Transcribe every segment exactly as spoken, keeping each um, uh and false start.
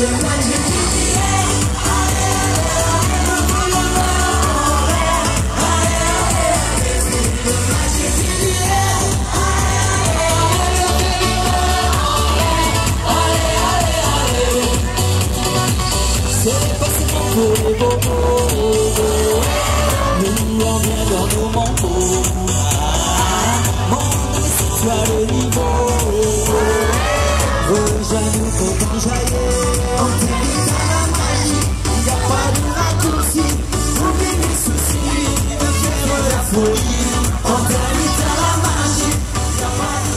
C'est pas seulement pour les bobos, nous on vient dans nos manteaux. Mon ami, si tu as le niveau, rejoins-nous pour t'enjailler. On t'invite à la magie, il n'y a pas de raccourci. Oublie les soucis, de faire la folie. On t'invite à la magie, il n'y a pas de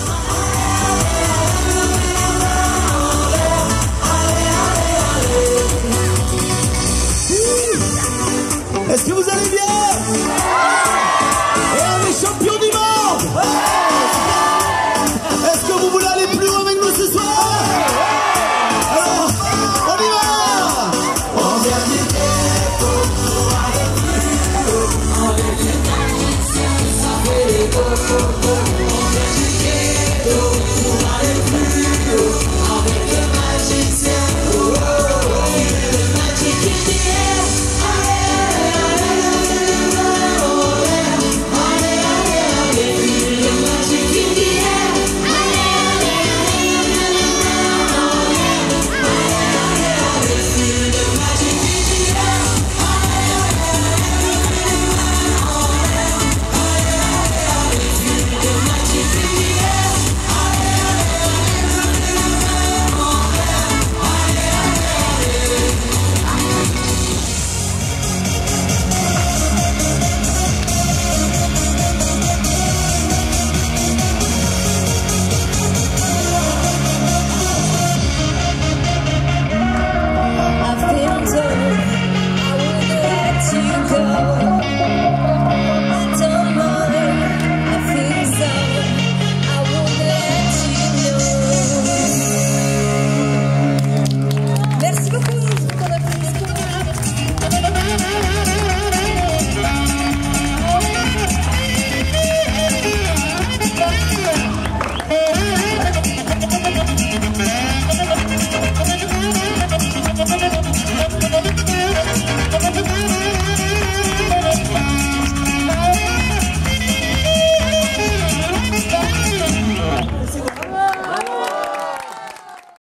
Est-ce que vous allez bien? Et on est champion du monde. Est-ce que vous voulez aller plus loin avec nous ce soir? Alors, on y va. On vient du ghetto pour aller plus haut. On vient du magicien, ça fait les gogos. On vient du ghetto pour aller plus haut.